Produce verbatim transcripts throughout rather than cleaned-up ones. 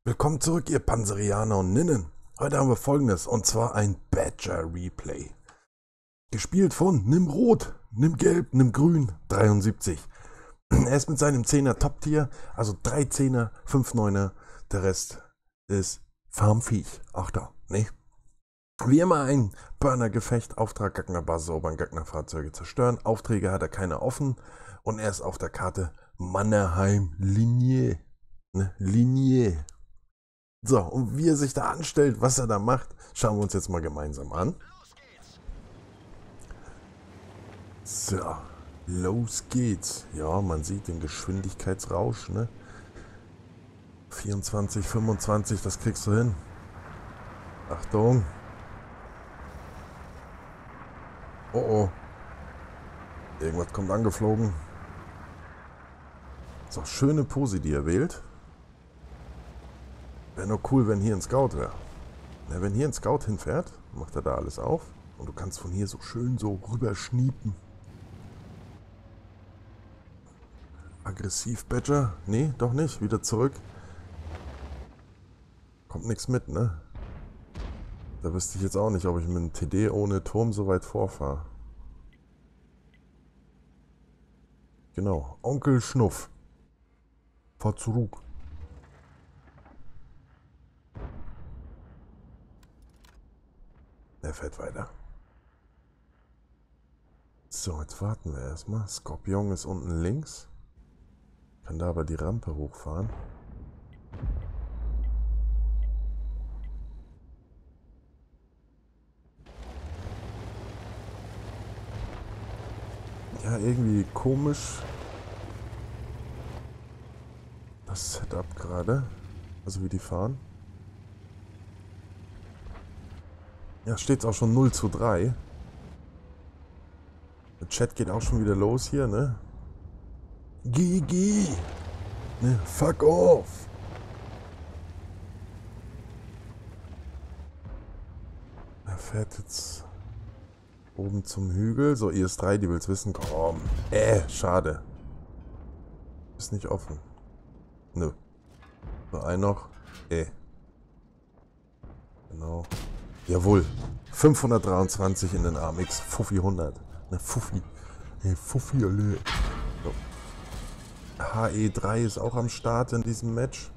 Willkommen zurück, ihr Panzerianer und Ninnen. Heute haben wir folgendes, und zwar ein Badger Replay. Gespielt von Nimrod, Nimgelb, Nimgrün, dreiundsiebzig. Er ist mit seinem Zehner Top-Tier, also drei Zehner, fünf Neuner, der Rest ist Farmviech. Auch da, ne? Wie immer ein Burner-Gefecht, Auftrag Gagner Basis erobern, Gagner Fahrzeuge zerstören. Aufträge hat er keine offen und er ist auf der Karte Mannerheim Linie. Ne? Linie. So, und wie er sich da anstellt, was er da macht, schauen wir uns jetzt mal gemeinsam an. So, los geht's. Ja, man sieht den Geschwindigkeitsrausch, ne? vierundzwanzig, fünfundzwanzig, das kriegst du hin. Achtung. Oh oh. Irgendwas kommt angeflogen. So, schöne Pose, die er wählt. Wäre nur cool, wenn hier ein Scout wäre. Ja, wenn hier ein Scout hinfährt, macht er da alles auf. Und du kannst von hier so schön so rüber schniepen. Aggressiv, Badger? Nee, doch nicht. Wieder zurück. Kommt nichts mit, ne? Da wüsste ich jetzt auch nicht, ob ich mit einem T D ohne Turm so weit vorfahre. Genau. Onkel Schnuff. Fahr zurück. Er fährt weiter. So, jetzt warten wir erstmal. Skorpion ist unten links. Kann da aber die Rampe hochfahren. Ja, irgendwie komisch. Das Setup gerade. Also wie die fahren. Ja, steht auch schon null zu drei. Der Chat geht auch schon wieder los hier, ne? G G! Ne, fuck off! Er fährt jetzt oben zum Hügel. So, I S drei, die will's wissen. Komm. Äh, schade. Ist nicht offen. Nö. So, ein noch. Äh. Genau. Jawohl. fünfhundertdreiundzwanzig in den A M X. Fuffi hundert. Ne, Fuffi. Ne, Fuffi, alle. So. H E drei ist auch am Start in diesem Match.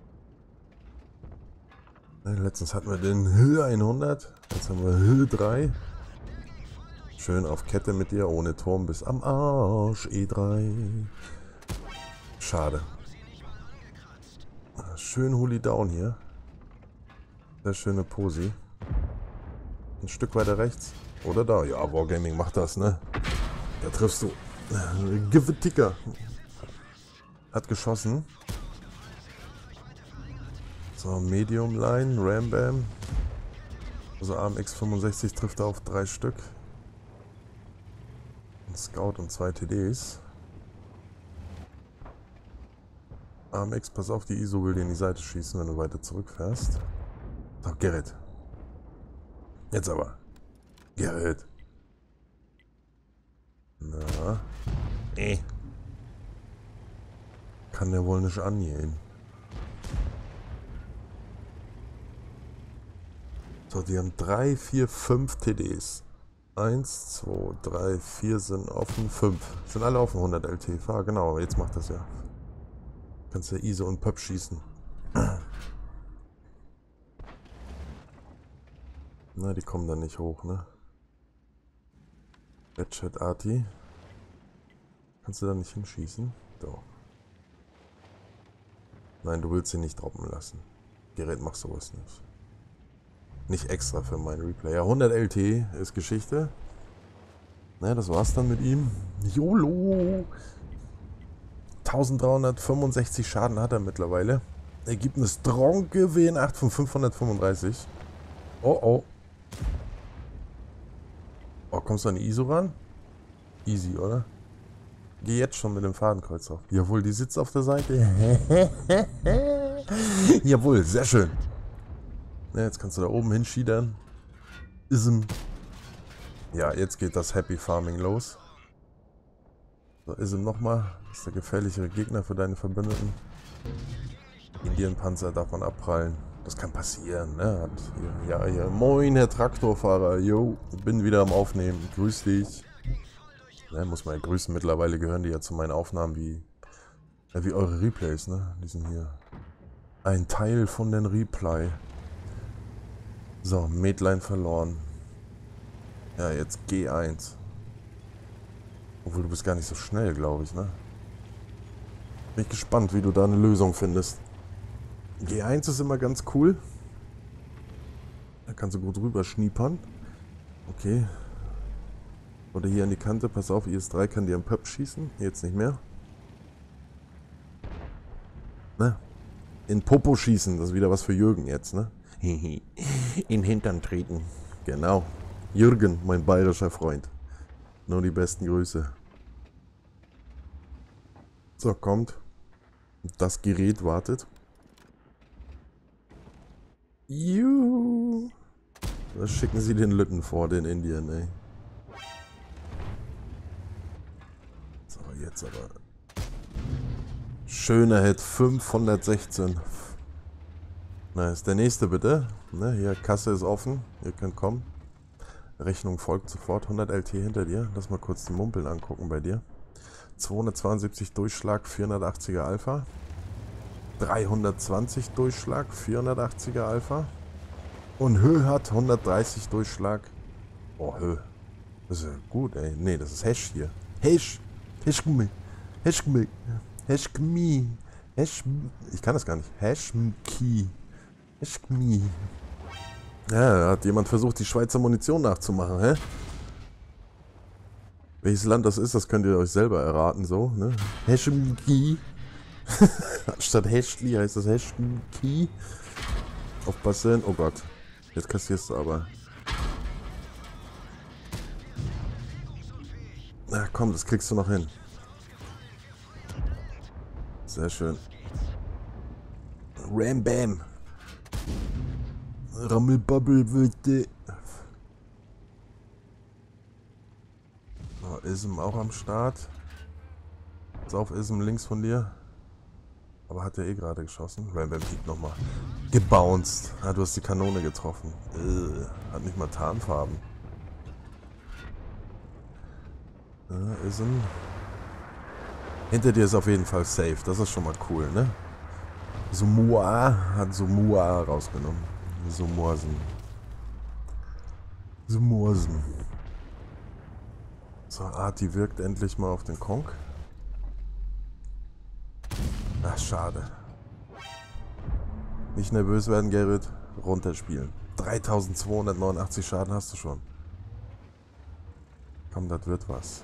Ne, letztens hatten wir den H hundert. Jetzt haben wir H drei. Schön auf Kette mit dir, ohne Turm bis am Arsch. E drei. Schade. Schön Huli Down hier. Sehr schöne Posi. Ein Stück weiter rechts. Oder da. Ja, Wargaming macht das, ne? Da triffst du. Give a Ticker. Hat geschossen. So, Medium Line, Ram Bam. Also A M X fünfundsechzig trifft er auf drei Stück. Ein Scout und zwei T Ds. A M X, pass auf, die I S O will dir in die Seite schießen, wenn du weiter zurückfährst. So, Gerrit. Jetzt aber. Gerrit. Na. Eh. Kann der wohl nicht angehen. So, die haben drei, vier, fünf T Ds. eins, zwei, drei, vier sind offen, fünf. Sind alle offen, hundert L T. Fahr, genau, jetzt macht das ja. Kannst ja I S O und Pöpp schießen. Na, die kommen dann nicht hoch, ne? Badchat Arti. Kannst du da nicht hinschießen? Doch. Nein, du willst sie nicht droppen lassen. Gerät macht sowas nicht. Nicht extra für meinen Replay. Ja, hundert L T ist Geschichte. Na, das war's dann mit ihm. YOLO! eintausenddreihundertfünfundsechzig Schaden hat er mittlerweile. Er gibt eine stronge W N acht von fünfhundertfünfunddreißig. Oh oh. Oh, kommst du an die I S O ran? Easy, oder? Geh jetzt schon mit dem Fadenkreuz drauf. Jawohl, die sitzt auf der Seite. Jawohl, sehr schön. Ja, jetzt kannst du da oben hinschiedern. Ism. Ja, jetzt geht das Happy Farming los. So, Ism nochmal. Das ist der gefährlichere Gegner für deine Verbündeten. Indienpanzer darf man abprallen. Das kann passieren, ne? Hat hier, ja, hier. Moin, Herr Traktorfahrer. Jo, bin wieder am Aufnehmen. Grüß dich. Ne, muss man ja grüßen. Mittlerweile gehören die ja zu meinen Aufnahmen wie, ja, wie eure Replays, ne? Die sind hier ein Teil von den Replay. So, Mädlein verloren. Ja, jetzt G eins. Obwohl, du bist gar nicht so schnell, glaube ich, ne? Bin ich gespannt, wie du da eine Lösung findest. G eins ist immer ganz cool. Da kannst du gut rüber schniepern. Okay. Oder hier an die Kante. Pass auf, I S drei kann dir am Pöpp schießen. Jetzt nicht mehr. Ne? In Popo schießen. Das ist wieder was für Jürgen jetzt, ne? In den Hintern treten. Genau. Jürgen, mein bayerischer Freund. Nur die besten Grüße. So, kommt. Das Gerät wartet. Juhu. Da schicken sie den Lütten vor, den Indien, ey. So, jetzt aber. Schöner Hit, fünfhundertsechzehn. Nice, der nächste bitte. Ne, hier, Kasse ist offen. Ihr könnt kommen. Rechnung folgt sofort. hundert L T hinter dir. Lass mal kurz die Mumpeln angucken bei dir. zweihundertzweiundsiebzig Durchschlag, vierhundertachtziger Alpha. dreihundertzwanzig Durchschlag, vierhundertachtziger Alpha. Und Höhe hat hundertdreißig Durchschlag. Oh, Höhe. Das ist ja gut, ey. Nee, das ist Hash hier. Hash. Hashgmi. Hashgmi. Hashgmi. Hash. Ich kann das gar nicht. Hashmki. Hashgmi. Ja, da hat jemand versucht, die Schweizer Munition nachzumachen, hä? Welches Land das ist, das könnt ihr euch selber erraten, so, ne? Hashmki. Statt Hashli heißt das Hashmki. Aufpassen. Oh Gott. Jetzt kassierst du aber. Na komm, das kriegst du noch hin. Sehr schön. Ram Bam. Rammelbubble bitte. Oh, Ism auch am Start. Pass auf, Ism links von dir. Aber hat er eh gerade geschossen. Ram Bam piekt nochmal. Gebounced. Ah, du hast die Kanone getroffen. Ugh, hat nicht mal Tarnfarben. Ja, Ism. Hinter dir ist auf jeden Fall safe. Das ist schon mal cool, ne? Sumua hat Sumua rausgenommen. Sumorsen. Sumorsen. So, Arti wirkt endlich mal auf den Konk. Ach, schade. Nicht nervös werden, Gerrit. Runterspielen. dreitausendzweihundertneunundachtzig Schaden hast du schon. Komm, das wird was.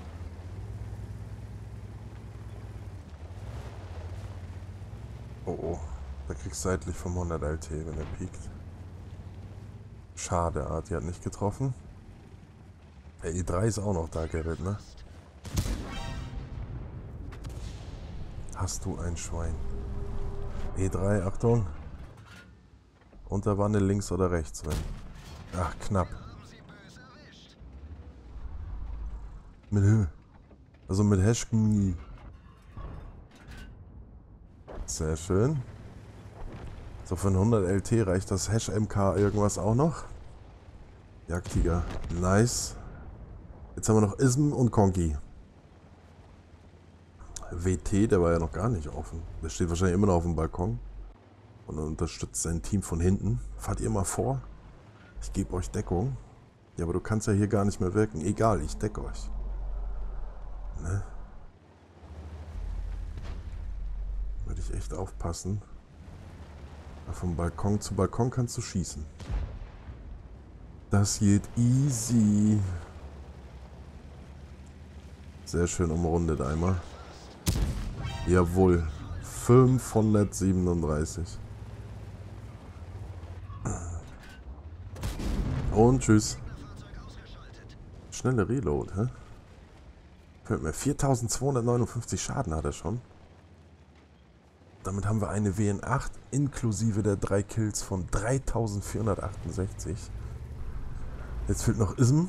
Oh, oh. Da kriegst du seitlich vom hundert L T, wenn er piekt. Schade, Arti hat nicht getroffen. Der E drei ist auch noch da, Gerrit, ne? Hast du ein Schwein. E drei, Achtung. Unterwanne links oder rechts, wenn. Ach, knapp. Mit Höhe. Also mit Hashgmi. Sehr schön. So, für ein hundert L T reicht das Hash M K irgendwas auch noch. Jagdtiger. Nice. Jetzt haben wir noch Ism und Konki. W T, der war ja noch gar nicht offen. Der steht wahrscheinlich immer noch auf dem Balkon. Und unterstützt sein Team von hinten. Fahrt ihr mal vor. Ich gebe euch Deckung. Ja, aber du kannst ja hier gar nicht mehr wirken. Egal, ich decke euch. Ne? Würde ich echt aufpassen. Vom Balkon zu Balkon kannst du schießen. Das geht easy. Sehr schön umrundet einmal. Jawohl. fünfhundertsiebenunddreißig. Und tschüss. Schnelle Reload, hä? Fällt mir viertausendzweihundertneunundfünfzig Schaden hat er schon. Damit haben wir eine W N acht inklusive der drei Kills von dreitausendvierhundertachtundsechzig. Jetzt fehlt noch Ism.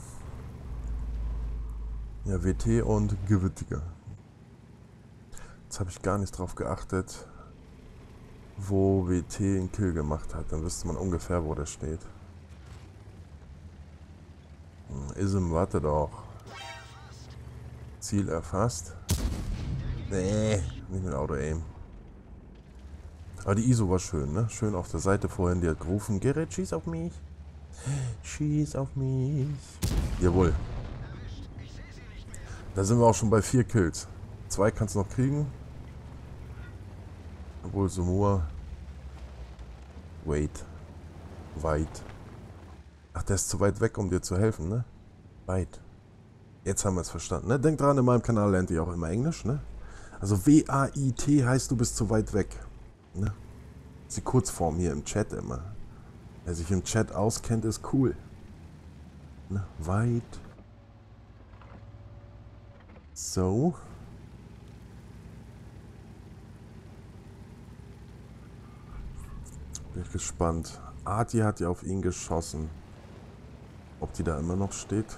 Ja, W T und Gewittiger. Jetzt habe ich gar nicht drauf geachtet. wo W T einen Kill gemacht hat. Dann wüsste man ungefähr, wo der steht. Ism, warte doch. Ziel erfasst. Nee, nicht mit Auto-Aim. Aber die I S O war schön, ne? Schön auf der Seite vorhin, die hat gerufen, Gerrit, schieß auf mich. Schieß auf mich. Jawohl. Da sind wir auch schon bei vier Kills. Zwei kannst du noch kriegen. Obwohl Sumua. Wait. Weit. Ach, der ist zu weit weg, um dir zu helfen, ne? Weit. Jetzt haben wir es verstanden, ne? Denk dran, in meinem Kanal lernt ihr auch immer Englisch, ne? Also W A I T heißt, du bist zu weit weg. Ne? Das ist die Kurzform hier im Chat immer. Wer sich im Chat auskennt, ist cool. Ne? Weit. So. Bin ich gespannt. Arti hat ja auf ihn geschossen. Ob die da immer noch steht?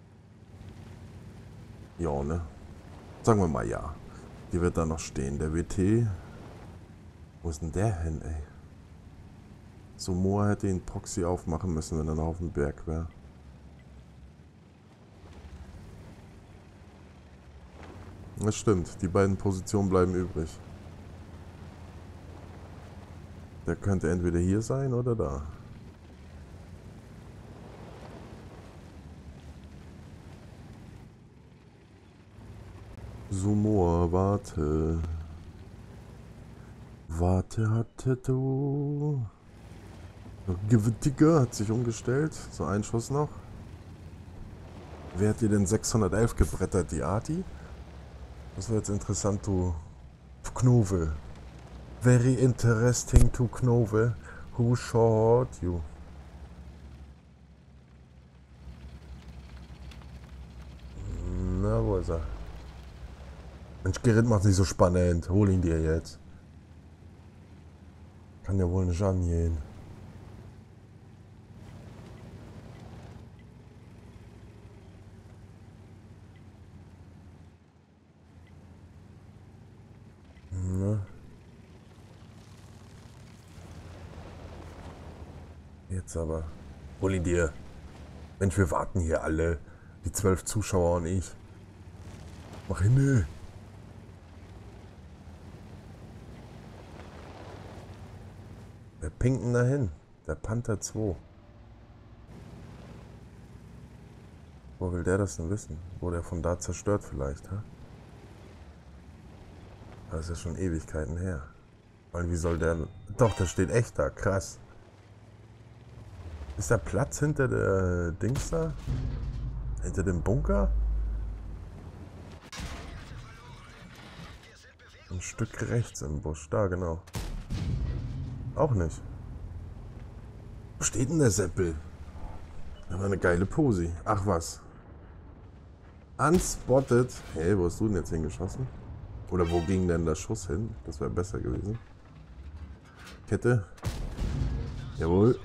Ja, ne? Sagen wir mal ja. Die wird da noch stehen. Der W T. Wo ist denn der hin, ey? Sumua hätte ihn Proxy aufmachen müssen, wenn er noch auf dem Berg wäre. Das stimmt. Die beiden Positionen bleiben übrig. Der könnte entweder hier sein oder da. Sumua, warte. Warte, hatte du. Gewittiger hat sich umgestellt. So ein Schuss noch. Wer hat dir denn sechshundertelf gebrettert? Die Arti? Das wäre jetzt interessant, du Knove. Very interesting to Knove. Who shot you? Na, wo ist er? Mensch, Gerrit macht nicht so spannend. Hol ihn dir jetzt. Kann ja wohl nicht angehen. Na. Jetzt aber. Hol ihn dir. Mensch, wir warten hier alle. Die zwölf Zuschauer und ich. Mach hin. Wer pinkt denn da hin? Der Panther zwei. Wo will der das denn wissen? Wurde er von da zerstört vielleicht, ha? Das ist ja schon Ewigkeiten her. Weil wie soll der... Doch, der steht echt da. Krass. Ist da Platz hinter der Dings da? Hinter dem Bunker? Ein Stück rechts im Busch. Da, genau. Auch nicht. Wo steht denn der Seppel? Das war eine geile Posi. Ach was. Unspotted. Hey, wo hast du denn jetzt hingeschossen? Oder wo ging denn der Schuss hin? Das wäre besser gewesen. Kette. Jawohl.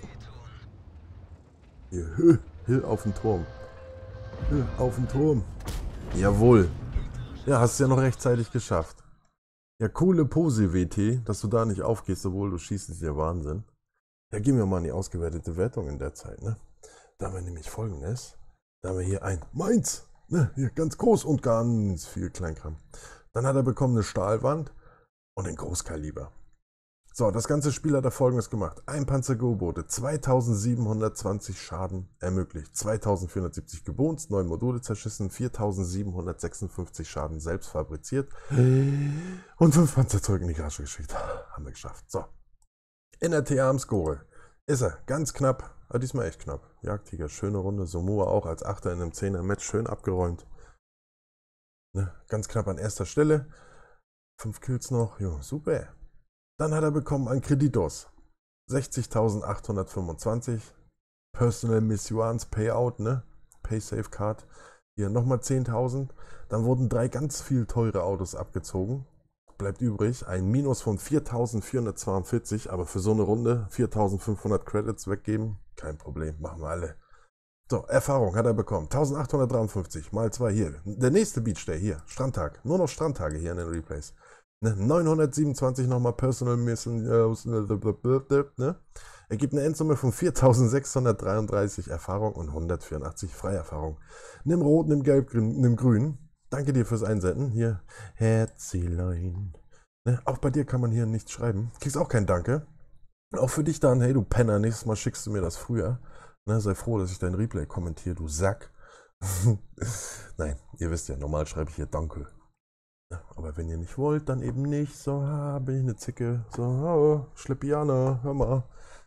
Hier, hö, Hill auf den Turm. Hill auf den Turm. Jawohl. Ja, hast es ja noch rechtzeitig geschafft. Ja, coole Pose, W T, dass du da nicht aufgehst, obwohl du schießt, ist ja Wahnsinn. Ja, gehen wir mal in die ausgewertete Wertung in der Zeit, ne? Da haben wir nämlich Folgendes. Da haben wir hier ein Mainz, ne? Hier ganz groß und ganz viel Kleinkram. Dann hat er bekommen eine Stahlwand und ein Großkaliber. So, das ganze Spiel hat er Folgendes gemacht. Ein Panzer-U-Boote, zweitausendsiebenhundertzwanzig Schaden ermöglicht, zweitausendvierhundertsiebzig gebonst, neun Module zerschissen, viertausendsiebenhundertsechsundfünfzig Schaden selbst fabriziert und fünf Panzer zurück in die Garage geschickt. Haben wir geschafft. So, in der T A-Score ist er ganz knapp, aber diesmal echt knapp. Jagdtiger, schöne Runde, Sumua auch als Achter in einem Zehner-Match, schön abgeräumt. Ne? Ganz knapp an erster Stelle. Fünf Kills noch, jo, super. Dann hat er bekommen an Kreditos sechzigtausendachthundertfünfundzwanzig. Personal Missions Payout, ne? Paysafe Card. Hier nochmal zehntausend. Dann wurden drei ganz viel teure Autos abgezogen. Bleibt übrig ein Minus von viertausendvierhundertzweiundvierzig. Aber für so eine Runde viertausendfünfhundert Credits weggeben, kein Problem, machen wir alle. So, Erfahrung hat er bekommen. eintausendachthundertdreiundfünfzig mal zwei hier. Der nächste Beachday hier. Strandtag. Nur noch Strandtage hier in den Replays. Ne? neunhundertsiebenundzwanzig nochmal Personal Mission. Ne? Ergibt eine Endsumme von viertausendsechshundertdreiunddreißig Erfahrung und hundertvierundachtzig Freierfahrung. Nimm Rot, nimm Gelb, nimm Grün. Danke dir fürs Einsenden. Hier, Herzlein. Ne? Auch bei dir kann man hier nichts schreiben. Kriegst auch kein Danke. Auch für dich dann, hey du Penner, nächstes Mal schickst du mir das früher. Ne? Sei froh, dass ich dein Replay kommentiere, du Sack. Nein, ihr wisst ja, normal schreibe ich hier Danke. Aber wenn ihr nicht wollt, dann eben nicht. So, ah, bin ich eine Zicke. So, oh, Schleppianer, hör mal.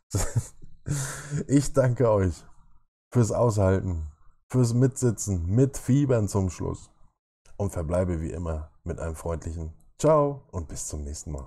Ich danke euch fürs Aushalten, fürs Mitsitzen, mit Fiebern zum Schluss. Und verbleibe wie immer mit einem freundlichen Ciao und bis zum nächsten Mal.